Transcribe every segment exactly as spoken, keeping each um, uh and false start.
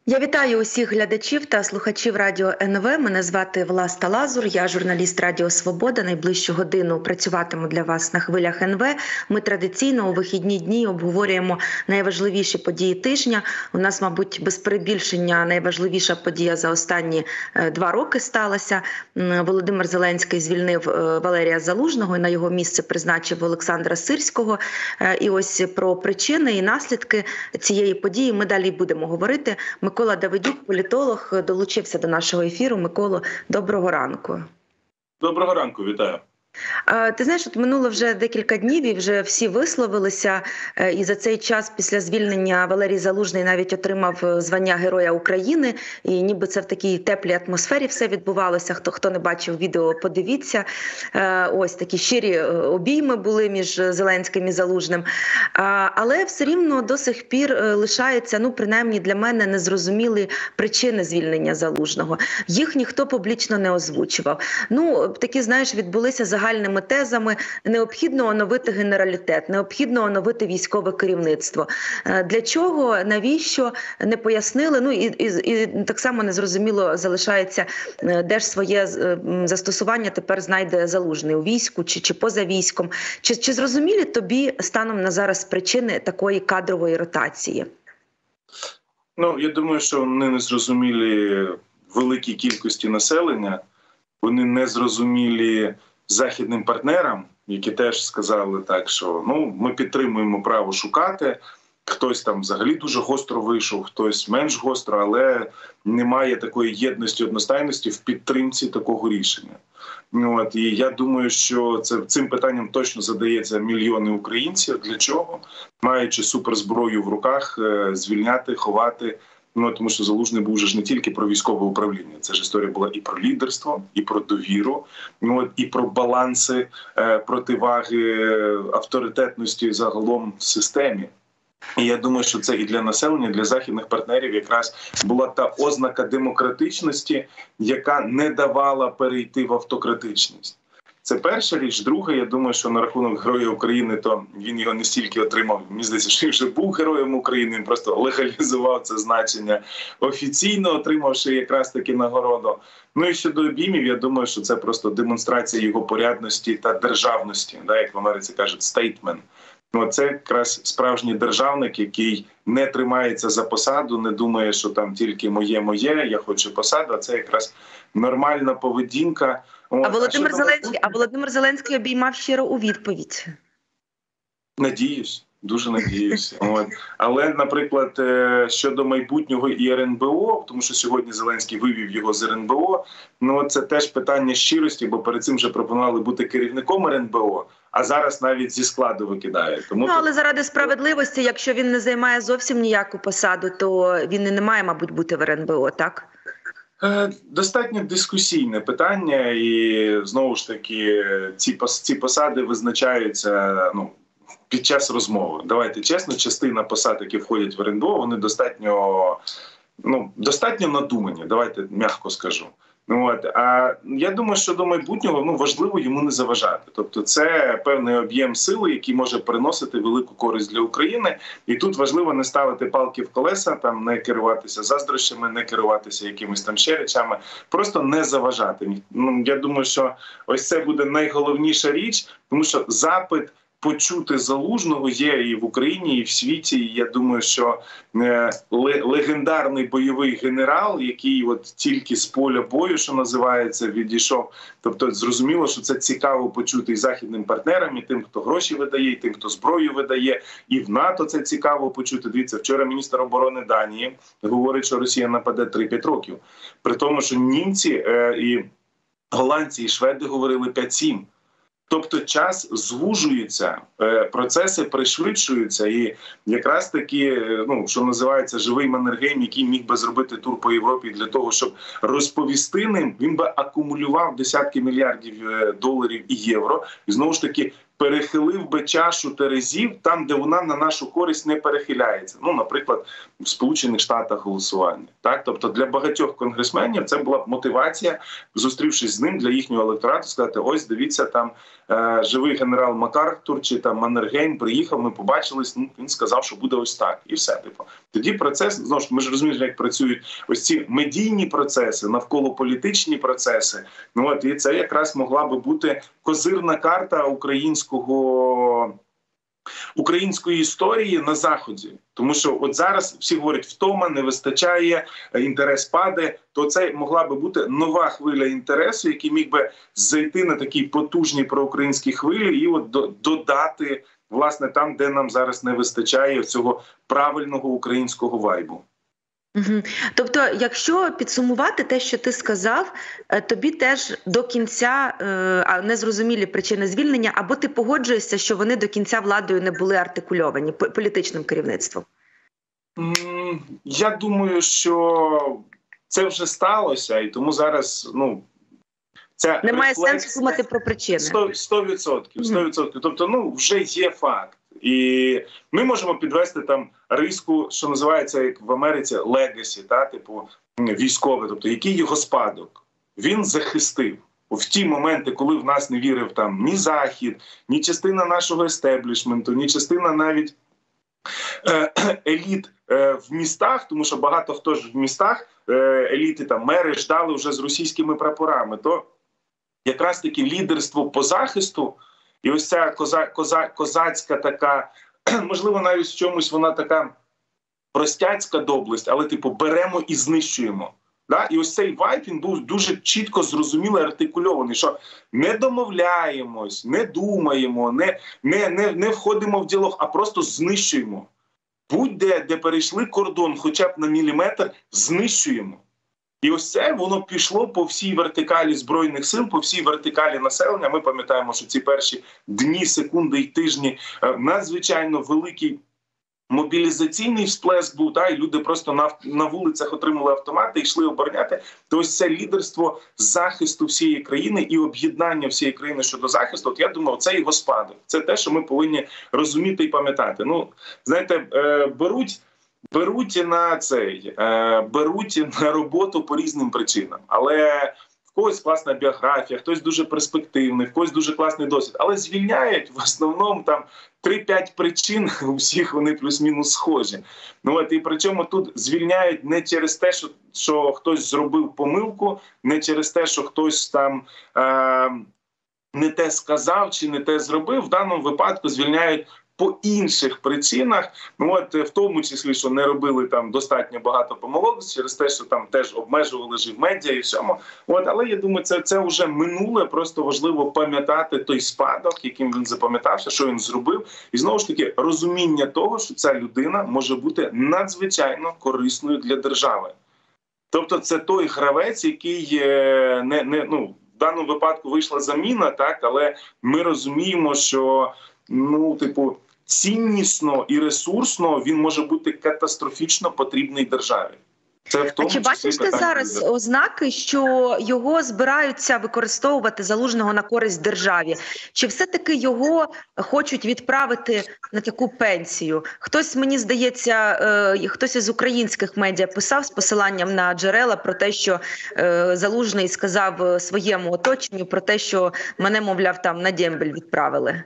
Я вітаю усіх глядачів та слухачів Радіо ен ве. Мене звати Власта Лазур, я журналіст Радіо Свобода. Найближчу годину працюватиму для вас на хвилях ен ве. Ми традиційно у вихідні дні обговорюємо найважливіші події тижня. У нас, мабуть, без перебільшення найважливіша подія за останні два роки сталася. Володимир Зеленський звільнив Валерія Залужного і на його місце призначив Олександра Сирського. І ось про причини і наслідки цієї події ми далі будемо говорити. Микола Давидюк, політолог, долучився до нашого ефіру. Миколо, доброго ранку. Доброго ранку, вітаю. Ти знаєш, от минуло вже декілька днів і вже всі висловилися, і за цей час після звільнення Валерій Залужний навіть отримав звання Героя України, і ніби це в такій теплій атмосфері все відбувалося. Хто, хто не бачив відео, подивіться. Ось такі щирі обійми були між Зеленським і Залужним. Але все рівно до сих пір лишається, ну принаймні для мене, незрозумілі причини звільнення Залужного. Їх ніхто публічно не озвучував. Ну, такі, знаєш, відбулися загальні загальними тезами: необхідно оновити генералітет, необхідно оновити військове керівництво. Для чого, навіщо, не пояснили. Ну і, і, і так само незрозуміло залишається, де ж своє застосування тепер знайде Залужний, у війську чи, чи поза військом. Чи, чи зрозумілі тобі станом на зараз причини такої кадрової ротації? Ну, я думаю, що вони не зрозумілі великій кількості населення, вони не зрозумілі західним партнерам, які теж сказали так, що ну ми підтримуємо право шукати. Хтось там взагалі дуже гостро вийшов, хтось менш гостро, але немає такої єдності, одностайності в підтримці такого рішення. От, і я думаю, що це, цим питанням точно задається мільйони українців. Для чого? Маючи суперзброю в руках, звільняти, ховати. Ну, тому що Залужний був вже ж не тільки про військове управління. Це ж історія була і про лідерство, і про довіру, ну, і про баланси, е, противаги авторитетності загалом в системі. І я думаю, що це і для населення, і для західних партнерів якраз була та ознака демократичності, яка не давала перейти в автократичність. Це перша річ. Друга, я думаю, що на рахунок Героя України, то він його не стільки отримав, мені здається, що він вже був Героєм України, він просто легалізував це значення, офіційно отримавши якраз таки нагороду. Ну і щодо обіймів, я думаю, що це просто демонстрація його порядності та державності, да, як в Америці кажуть, стейтмент. Ну, це якраз справжній державник, який не тримається за посаду, не думає, що там тільки моє-моє, я хочу посаду, а це якраз нормальна поведінка. А Володимир а Зеленський, а Володимир Зеленський обіймав щиро у відповідь. Надіюсь, дуже надіюсь. От. Але, наприклад, щодо майбутнього і ер ен бе о, тому що сьогодні Зеленський вивів його з ер ен бе о, ну це теж питання щирості, бо перед цим вже пропонували бути керівником ер ен бе о, а зараз навіть зі складу викидають. Тому ну, але заради справедливості, якщо він не займає зовсім ніяку посаду, то він і не має, мабуть, бути в ер ен бе о, так? Достатньо дискусійне питання, і знову ж таки ці, ці посади визначаються ну, під час розмови. Давайте чесно, частина посад, які входять в ер ен бе о, вони достатньо, ну, достатньо надумані, давайте м'яко скажу. От. А я думаю, що до майбутнього ну, важливо йому не заважати. Тобто це певний об'єм сили, який може приносити велику користь для України. І тут важливо не ставити палки в колеса, там, не керуватися заздрощами, не керуватися якимись там ще речами, просто не заважати. Ну, я думаю, що ось це буде найголовніша річ, тому що запит почути Залужного є і в Україні, і в світі. І я думаю, що е, легендарний бойовий генерал, який от тільки з поля бою, що називається, відійшов. Тобто зрозуміло, що це цікаво почути і західним партнерам, і тим, хто гроші видає, і тим, хто зброю видає. І в НАТО це цікаво почути. Дивіться, вчора міністр оборони Данії говорить, що Росія нападе три-п'ять років. При тому, що німці е, і голландці, і шведи говорили п'ять-сім. Тобто час звужується, процеси пришвидшуються, і якраз таки, ну, що називається, живий Маннергейм, який міг би зробити тур по Європі для того, щоб розповісти ним, він би акумулював десятки мільярдів доларів і євро, і знову ж таки перехилив би чашу терезів там, де вона на нашу користь не перехиляється. Ну, наприклад, в Сполучених Штатах голосування. Так? Тобто для багатьох конгресменів це була б мотивація, зустрівшись з ним для їхнього електорату, сказати, ось, дивіться, там е, живий генерал МакАртур чи там Маннергейм приїхав, ми побачились, ну, він сказав, що буде ось так. І все. Типу. Тоді процес, знову ж, ми ж розуміємо, як працюють ось ці медійні процеси, навколо політичні процеси. Ну, от, і це якраз могла би бути козирна карта українського, української історії на Заході. Тому що от зараз всі говорять, втома, не вистачає, інтерес падає, то це могла би бути нова хвиля інтересу, який міг би зайти на такій потужній проукраїнській хвилі і от додати, власне, там, де нам зараз не вистачає цього правильного українського вайбу. Угу. Тобто, якщо підсумувати те, що ти сказав, тобі теж до кінця е, незрозумілі причини звільнення, або ти погоджуєшся, що вони до кінця владою не були артикульовані політичним керівництвом? Я думаю, що це вже сталося, і тому зараз, ну, це немає рефлекс... сенсу думати про причини. сто відсотків. сто відсотків. Тобто, ну, вже є факт. І ми можемо підвести там риску, що називається, як в Америці, легасі, та, типу військове, тобто який його спадок. Він захистив. В ті моменти, коли в нас не вірив там ні Захід, ні частина нашого естеблішменту, ні частина навіть е, еліт е, в містах, тому що багато хто ж в містах, е, еліти, там, мери ждали вже з російськими прапорами, то якраз таки лідерство по захисту, і ось ця коза, коза, козацька така, можливо, навіть в чомусь вона така простяцька доблесть, але типу беремо і знищуємо. Да? І ось цей вайб, він був дуже чітко зрозуміло артикульований, що не домовляємось, не думаємо, не, не, не, не входимо в діалог, а просто знищуємо. Будь-де, де перейшли кордон хоча б на міліметр, знищуємо. І ось це воно пішло по всій вертикалі Збройних сил, по всій вертикалі населення. Ми пам'ятаємо, що ці перші дні, секунди і тижні надзвичайно великий мобілізаційний всплеск був, та, і люди просто на, на вулицях отримали автомати і йшли обороняти. То ось це лідерство захисту всієї країни і об'єднання всієї країни щодо захисту, от я думаю, це його спадок. Це те, що ми повинні розуміти і пам'ятати. Ну, знаєте, е, беруть... Беруть на цей, е, беруть на роботу по різним причинам. Але в когось класна біографія, хтось дуже перспективний, в когось дуже класний досвід. Але звільняють в основному там три-п'ять причин, у всіх вони плюс-мінус схожі. Ну, от, і причому тут звільняють не через те, що, що хтось зробив помилку, не через те, що хтось там е, не те сказав чи не те зробив. В даному випадку звільняють по інших причинах, ну от в тому числі, що не робили там достатньо багато помилок, через те, що там теж обмежували ж і в медіа і всьому. От, але я думаю, це, це вже минуле, просто важливо пам'ятати той спадок, яким він запам'ятався, що він зробив. І знову ж таки, розуміння того, що ця людина може бути надзвичайно корисною для держави. Тобто це той гравець, який не, не, ну, в даному випадку вийшла заміна, так, але ми розуміємо, що, ну, типу, ціннісно і ресурсно він може бути катастрофічно потрібний державі. Це в тому а чи бачиш ти зараз буде. ознаки, що його збираються використовувати Залужного на користь державі? Чи все-таки його хочуть відправити на таку пенсію? Хтось, мені здається, е, хтось із українських медіа писав з посиланням на джерела про те, що е, Залужний сказав своєму оточенню про те, що мене, мовляв, там на дембель відправили.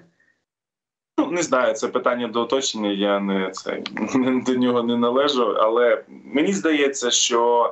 Ну, не знаю, це питання до оточення, я не це до нього не належу, але мені здається, що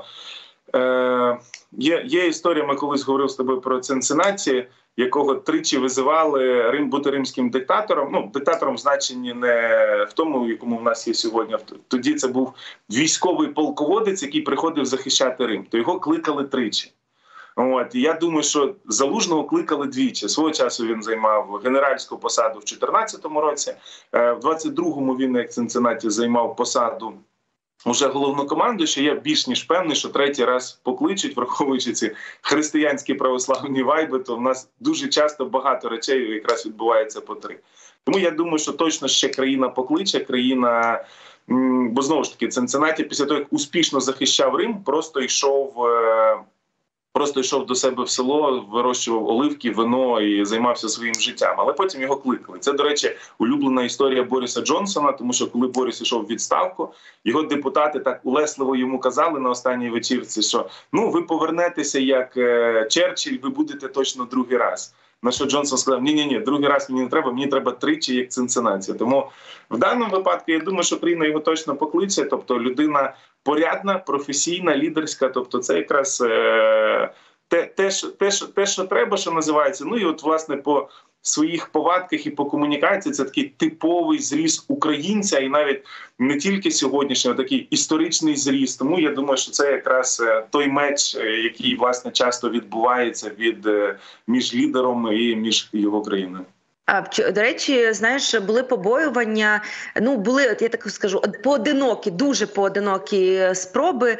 е, є, є історія, ми колись говорили з тобою про Цинциннаті, якого тричі визивали Рим бути римським диктатором. Ну, диктатором в значенні не в тому, якому в нас є сьогодні. Тоді це був військовий полководець, який приходив захищати Рим. То його кликали тричі. От, і я думаю, що Залужного кликали двічі. Свого часу він займав генеральську посаду в чотирнадцятому році, в двадцять другому він, як в Цинциннаті, займав посаду уже головнокомандуючого. Я більш ніж певний, що третій раз покличуть, враховуючи ці християнські православні вайби, то в нас дуже часто багато речей якраз відбувається по три. Тому я думаю, що точно ще країна покличе, країна... Бо знову ж таки, Цинциннаті після того, як успішно захищав Рим, просто йшов... просто йшов до себе в село, вирощував оливки, вино і займався своїм життям. Але потім його кликали. Це, до речі, улюблена історія Бориса Джонсона, тому що коли Борис йшов в відставку, його депутати так улесливо йому казали на останній вечірці, що ну ви повернетеся як е, Черчилль, ви будете точно другий раз. На що Джонсон сказав, ні-ні-ні, другий раз мені не треба, мені треба тричі, як Цинциннаті. Тому в даному випадку, я думаю, що країна його точно покличе, тобто людина порядна, професійна, лідерська, тобто це якраз е, те, те, що, те, що, те, що треба, що називається. Ну і от, власне, по своїх повадках і по комунікації це такий типовий зріз українця, і навіть не тільки сьогоднішній, а такий історичний зріз. Тому я думаю, що це якраз той меч, який, власне, часто відбувається від між лідером і між його країною. А до речі, знаєш, були побоювання. Ну були, от я так скажу, поодинокі, дуже поодинокі спроби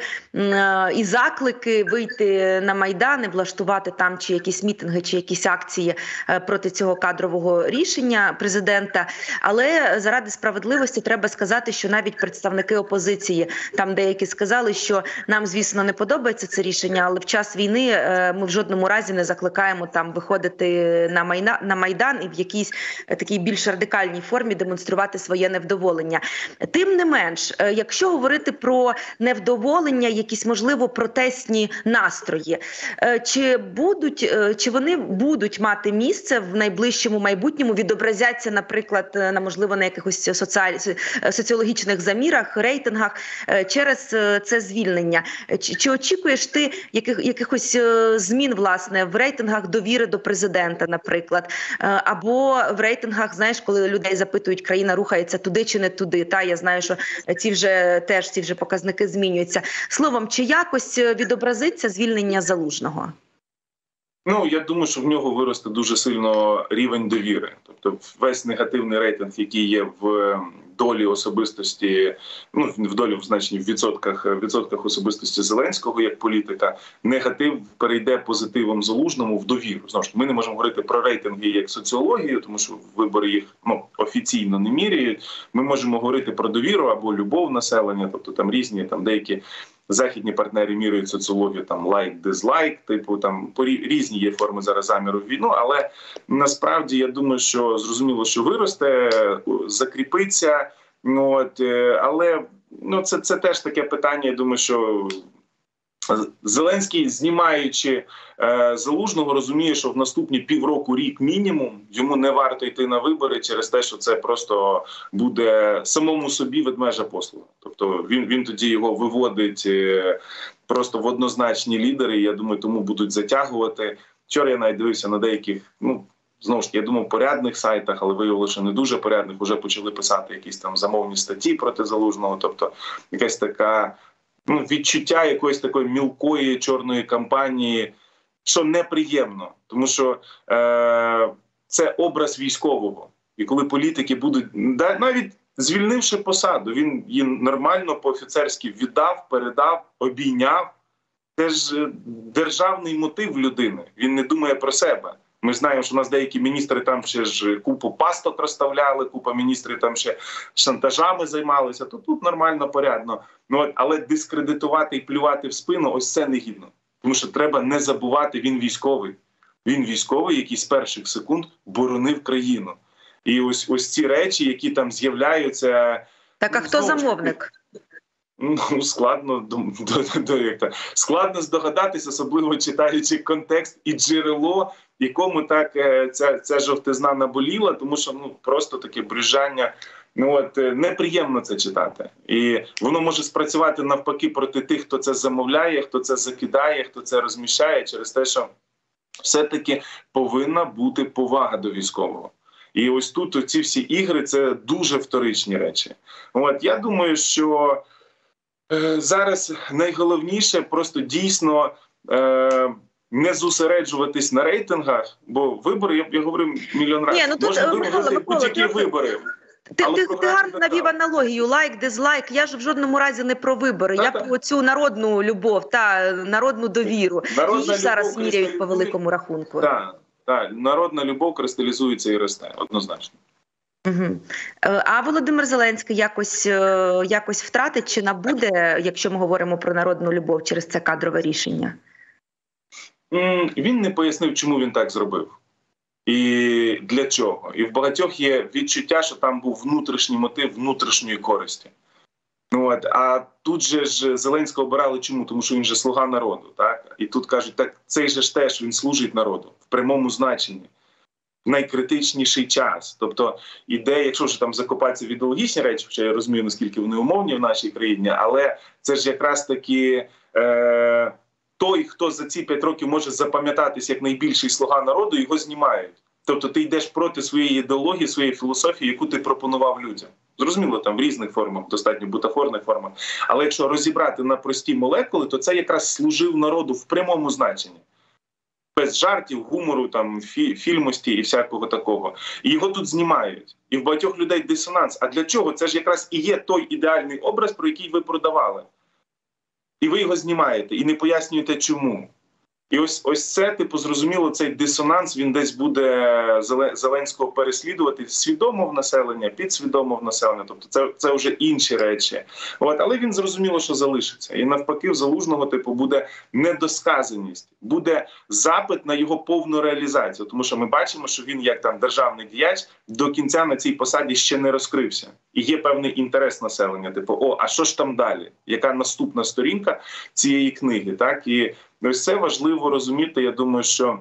і заклики вийти на майдан, влаштувати там чи якісь мітинги, чи якісь акції проти цього кадрового рішення президента. Але заради справедливості треба сказати, що навіть представники опозиції там деякі сказали, що нам, звісно, не подобається це рішення, але в час війни ми в жодному разі не закликаємо там виходити на майна на майдан і в якій такій більш радикальній формі демонструвати своє невдоволення. Тим не менш, якщо говорити про невдоволення, якісь, можливо, протестні настрої, чи будуть, чи вони будуть мати місце в найближчому майбутньому, відобразяться, наприклад, на, можливо, на якихось соціаль... соціологічних замірах, рейтингах через це звільнення? Чи, чи очікуєш ти яких, якихось змін, власне, в рейтингах довіри до президента, наприклад, або в рейтингах, знаєш, коли людей запитують, країна рухається туди чи не туди, та я знаю, що ці вже теж ці вже показники змінюються. Словом, чи якось відобразиться звільнення Залужного? Ну, я думаю, що в нього виросте дуже сильно рівень довіри. Тобто весь негативний рейтинг, який є в долі особистості, ну, в долі, в значенні в відсотках, відсотках особистості Зеленського як політика, негатив перейде позитивом Залужному в довіру. Знову ж, ми не можемо говорити про рейтинги як соціологію, тому що вибори їх ну, офіційно не міряють. Ми можемо говорити про довіру або любов населення, тобто там різні, там деякі західні партнери міряють соціологію, там лайк-дизлайк, типу там по різні є форми зараз заміру в війну, але насправді я думаю, що зрозуміло, що виросте, закріпиться, ну от, але ну це це теж таке питання. Я думаю, що Зеленський, знімаючи е, Залужного, розуміє, що в наступні півроку, рік мінімум, йому не варто йти на вибори через те, що це просто буде самому собі ведмежа послуга. Тобто він, він тоді його виводить е, просто в однозначні лідери, і я думаю, тому будуть затягувати. Вчора я навіть дивився на деяких, ну, знову ж таки, я думав, порядних сайтах, але виявилося, що не дуже порядних, вже почали писати якісь там замовні статті проти Залужного, тобто якась така ну, відчуття якоїсь такої мілкої чорної кампанії, що неприємно, тому що е, це образ військового. І коли політики будуть, навіть звільнивши посаду, він її нормально по-офіцерськи віддав, передав, обійняв. Це ж державний мотив людини, він не думає про себе. Ми знаємо, що у нас деякі міністри там ще ж купу пасток розставляли, купа міністрів там ще шантажами займалися, то тут нормально, порядно. Ну, але дискредитувати і плювати в спину, ось це негідно. Тому що треба не забувати, він військовий. Він військовий, який з перших секунд боронив країну. І ось, ось ці речі, які там з'являються... Так, а хто замовник? Ну, складно, до, до, до, як то, складно здогадатись, особливо читаючи контекст і джерело, якому так ця, ця жовтизна наболіла, тому що ну, просто таке брюзжання, ну, от, неприємно це читати. І воно може спрацювати навпаки проти тих, хто це замовляє, хто це закидає, хто це розміщає, через те, що все-таки повинна бути повага до військового. І ось тут ці всі ігри – це дуже вторичні речі. От, я думаю, що зараз найголовніше просто дійсно е, не зосереджуватись на рейтингах, бо вибори, я, я говорив мільйон разів, Ні, ну, можна виграти будь-які вибори. Ти, ти, ти гарно навів аналогію, лайк, дизлайк. Я ж в жодному разі не про вибори, та, я та. про цю народну любов та народну довіру. Народна Її зараз міряють по великому рахунку. Так, так, народна любов кристалізується і росте, однозначно. Угу. А Володимир Зеленський якось, якось втратить чи набуде, якщо ми говоримо про народну любов через це кадрове рішення? м, він не пояснив, чому він так зробив. І для чого. І в багатьох є відчуття, що там був внутрішній мотив внутрішньої користі. Ну, от, а тут же ж Зеленського обирали чому? Тому що він же слуга народу. Так? І тут кажуть, так цей же ж теж він служить народу в прямому значенні. В найкритичніший час. Тобто іде, якщо вже там закопатися в ідеологічні речі, хоча я розумію, наскільки вони умовні в нашій країні, але це ж якраз таки е, той, хто за ці п'ять років може запам'ятатись як найбільший слуга народу, його знімають. Тобто ти йдеш проти своєї ідеології, своєї філософії, яку ти пропонував людям. Зрозуміло, там в різних формах, достатньо бутафорних формах. Але якщо розібрати на прості молекули, то це якраз служив народу в прямому значенні. Без жартів, гумору, там, фі, фільмості і всякого такого. І його тут знімають. І в багатьох людей дисонанс. А для чого? Це ж якраз і є той ідеальний образ, про який ви продавали. І ви його знімаєте, і не пояснюєте чому. І ось, ось це, типу, зрозуміло, цей дисонанс, він десь буде Зеленського переслідувати свідомо в населення, підсвідомо в населення. Тобто це, це вже інші речі. От, але він зрозуміло, що залишиться. І навпаки, в Залужного, типу, буде недосказаність, буде запит на його повну реалізацію. Тому що ми бачимо, що він, як там державний діяч, до кінця на цій посаді ще не розкрився. І є певний інтерес населення. Типу, о, а що ж там далі? Яка наступна сторінка цієї книги? Так? І ось це важливо розуміти. Я думаю, що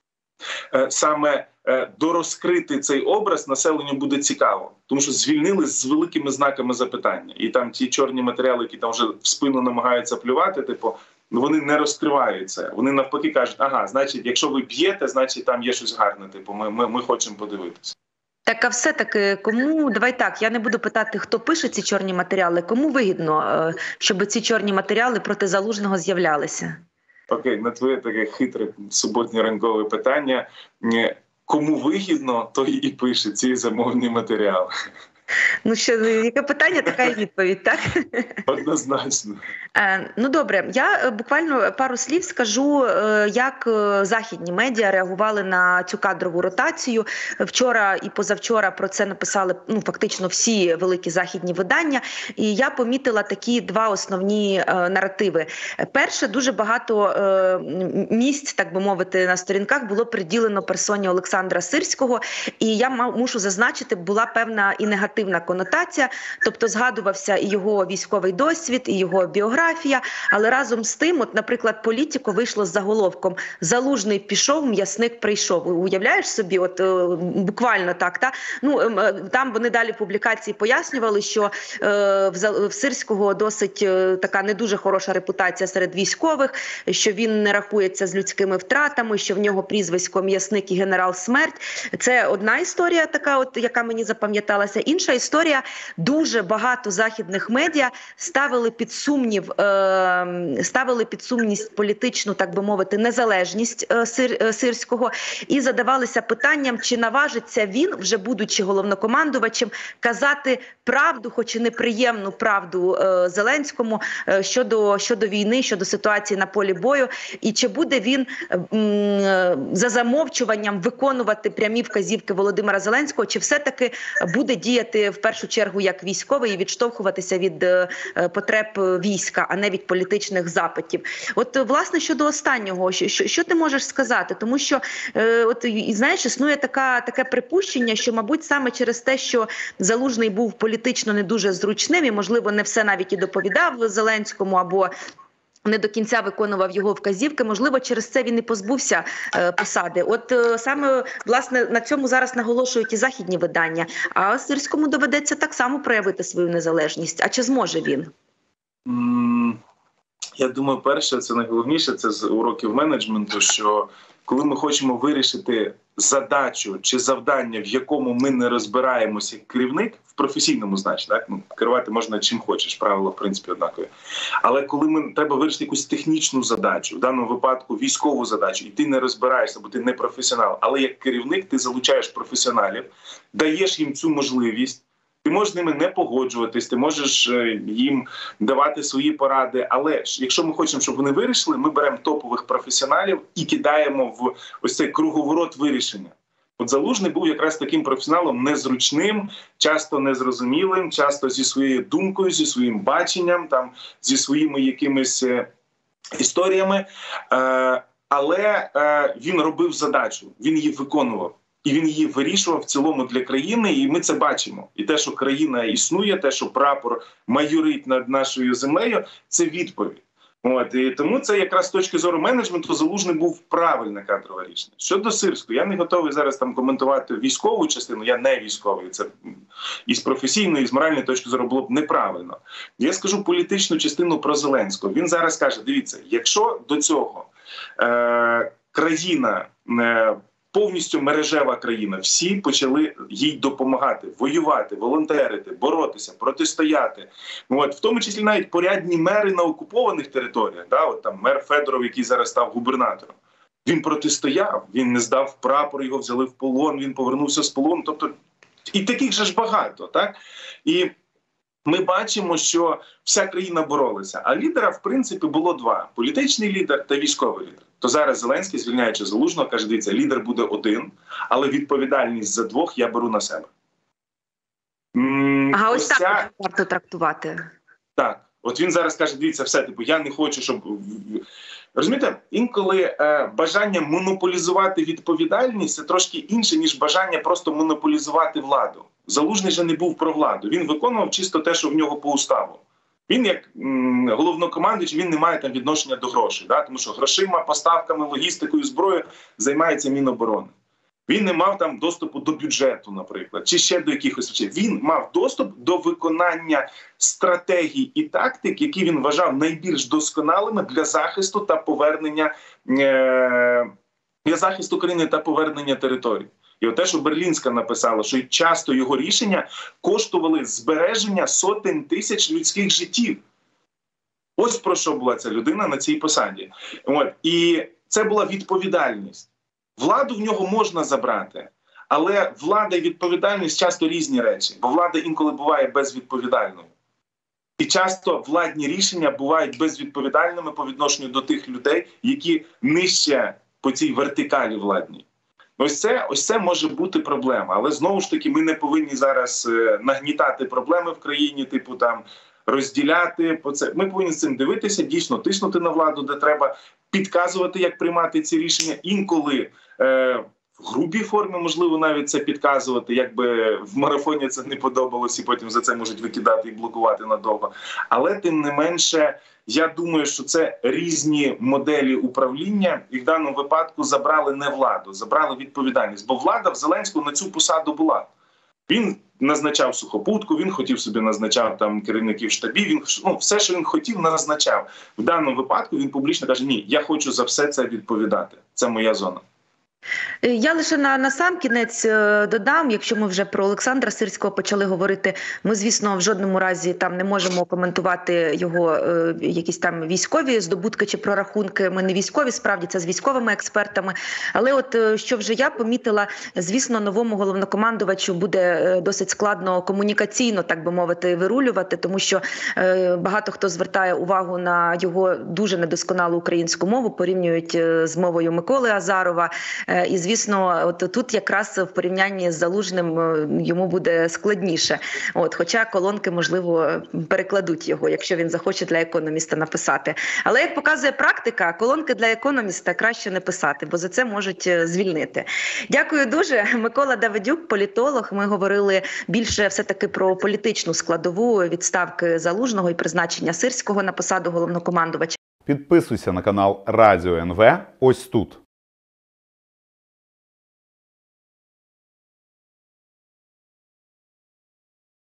е, саме е, дорозкрити цей образ населенню буде цікаво. Тому що звільнили з великими знаками запитання. І там ті чорні матеріали, які там вже в спину намагаються плювати, типу, вони не розкриваються. Вони навпаки кажуть, ага, значить, якщо ви б'єте, значить там є щось гарне, типу, ми, ми, ми хочемо подивитися. Так, а все-таки кому, давай так, я не буду питати, хто пише ці чорні матеріали, кому вигідно, щоб ці чорні матеріали проти Залужного з'являлися? Окей, на твоє таке хитре суботнє ранкове питання. Кому вигідно, той і пише ці замовні матеріали. Ну що, яке питання, така і відповідь, так? Однозначно. Ну добре, я буквально пару слів скажу, як західні медіа реагували на цю кадрову ротацію. Вчора і позавчора про це написали ну, фактично всі великі західні видання. І я помітила такі два основні наративи. Перше, дуже багато місць, так би мовити, на сторінках було приділено персоні Олександра Сирського. І я мушу зазначити, була певна і негативна конотація. Тобто згадувався і його військовий досвід, і його біографія. Але разом з тим, от, наприклад, Політико вийшло з заголовком «Залужний пішов, М'ясник прийшов». Уявляєш собі, от буквально так, та? Ну, там вони далі в публікації пояснювали, що е, в, в Сирського досить е, така не дуже хороша репутація серед військових, що він не рахується з людськими втратами, що в нього прізвисько «М'ясник» і «Генерал Смерть». Це одна історія така, от, яка мені запам'яталася. Інша історія, дуже багато західних медіа ставили під сумнів ставили під сумність політичну, так би мовити, незалежність Сир, Сирського і задавалися питанням, чи наважиться він, вже будучи головнокомандувачем, казати правду, хоч і неприємну правду Зеленському щодо, щодо війни, щодо ситуації на полі бою, і чи буде він за замовчуванням виконувати прямі вказівки Володимира Зеленського, чи все-таки буде діяти в першу чергу як військовий і відштовхуватися від потреб війська, а не від політичних запитів. От, власне, щодо останнього, що, що, що ти можеш сказати? Тому що, е, от, і, знаєш, існує така, таке припущення, що, мабуть, саме через те, що Залужний був політично не дуже зручним і, можливо, не все навіть і доповідав Зеленському, або не до кінця виконував його вказівки, можливо, через це він і позбувся е, посади. От е, саме, власне, на цьому зараз наголошують і західні видання. А Сирському доведеться так само проявити свою незалежність. А чи зможе він? Я думаю, перше, це найголовніше, це з уроків менеджменту, що коли ми хочемо вирішити задачу чи завдання, в якому ми не розбираємося як керівник, в професійному значенні, так? Ну, керувати можна чим хочеш, правила, в принципі, однакові. Але коли ми треба вирішити якусь технічну задачу, в даному випадку військову задачу, і ти не розбираєшся, бо ти не професіонал, але як керівник ти залучаєш професіоналів, даєш їм цю можливість, ти можеш з ними не погоджуватись, ти можеш їм давати свої поради, але якщо ми хочемо, щоб вони вирішили, ми беремо топових професіоналів і кидаємо в ось цей круговорот вирішення. От Залужний був якраз таким професіоналом незручним, часто незрозумілим, часто зі своєю думкою, зі своїм баченням, там, зі своїми якимись історіями. але е, він робив задачу, він її виконував. І він її вирішував в цілому для країни, і ми це бачимо. І те, що країна існує, те, що прапор майорить над нашою землею, це відповідь. От, і тому це якраз з точки зору менеджменту Залужний був правильне кадрове рішення. Щодо Сирського, я не готовий зараз там коментувати військову частину, я не військовий, це і з професійної, і з моральної точки зору було б неправильно. Я скажу політичну частину про Зеленського. Він зараз каже, дивіться, якщо до цього е, країна, е, повністю мережева країна, всі почали їй допомагати, воювати, волонтерити, боротися, протистояти. От, в тому числі навіть порядні мери на окупованих територіях, да, от там мер Федоров, який зараз став губернатором, він протистояв, він не здав прапор, його взяли в полон, він повернувся з полону. Тобто, і таких же ж багато, так? І ми бачимо, що вся країна боролася. А лідера, в принципі, було два. Політичний лідер та військовий лідер. То зараз Зеленський, звільняючи Залужного, каже, дивіться, лідер буде один, але відповідальність за двох я беру на себе. Ага, ось, ось так ця... варто трактувати. Так. От він зараз каже, дивіться, все, типу, я не хочу, щоб... Розумієте, інколи е, бажання монополізувати відповідальність – це трошки інше, ніж бажання просто монополізувати владу. Залужний же не був про владу, він виконував чисто те, що в нього по уставу. Він як м, головнокомандуючий, він не має там відношення до грошей, да? Тому що грошима, поставками, логістикою, зброєю займається Міноборони. Він не мав там доступу до бюджету, наприклад, чи ще до якихось речей. Він мав доступ до виконання стратегій і тактик, які він вважав найбільш досконалими для захисту та повернення е- для захисту країни та повернення територій. І от те, що Берлінська написала, що часто його рішення коштували збереження сотень тисяч людських життів. Ось про що була ця людина на цій посаді. От. І це була відповідальність. Владу в нього можна забрати, але влада і відповідальність часто різні речі, бо влада інколи буває безвідповідальною. І часто владні рішення бувають безвідповідальними по відношенню до тих людей, які нижче по цій вертикалі владній. Ось це, ось це може бути проблема, але знову ж таки ми не повинні зараз нагнітати проблеми в країні, типу там розділяти. Ми повинні з цим дивитися, дійсно тиснути на владу, де треба, підказувати, як приймати ці рішення. Інколи е, в грубій формі, можливо, навіть це підказувати, якби в марафоні це не подобалось і потім за це можуть викидати і блокувати надовго. Але тим не менше, я думаю, що це різні моделі управління, і в даному випадку забрали не владу, забрали відповідальність. Бо влада в Зеленського на цю посаду була. Він назначав сухопутку, він хотів собі назначав там керівників штабів, він ну, все, що він хотів, назначав. В даному випадку він публічно каже, ні, я хочу за все це відповідати. Це моя зона. Я лише на, на сам кінець додам, якщо ми вже про Олександра Сирського почали говорити, ми, звісно, в жодному разі там не можемо коментувати його е, якісь там військові здобутки чи прорахунки. Ми не військові, справді це з військовими експертами. Але от що вже я помітила, звісно, новому головнокомандувачу буде досить складно комунікаційно, так би мовити, вирулювати, тому що е, багато хто звертає увагу на його дуже недосконалу українську мову, порівнюють з мовою Миколи Азарова. І, звісно, от тут якраз в порівнянні з Залужним йому буде складніше. От, хоча колонки, можливо, перекладуть його, якщо він захоче для економіста написати. Але, як показує практика, колонки для економіста краще не писати, бо за це можуть звільнити. Дякую дуже. Микола Давидюк, політолог. Ми говорили більше все-таки про політичну складову відставки Залужного і призначення Сирського на посаду головнокомандувача. Підписуйся на канал Радіо ен ве ось тут.